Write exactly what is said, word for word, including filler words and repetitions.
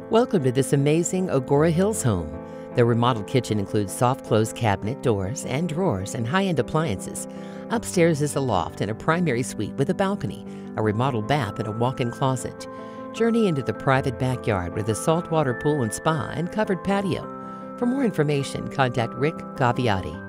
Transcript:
Welcome to this amazing Agoura Hills home. The remodeled kitchen includes soft close cabinet doors and drawers and high-end appliances. Upstairs is a loft and a primary suite with a balcony, a remodeled bath, and a walk-in closet. Journey into the private backyard with a saltwater pool and spa and covered patio. For more information, contact Rick Gaviati.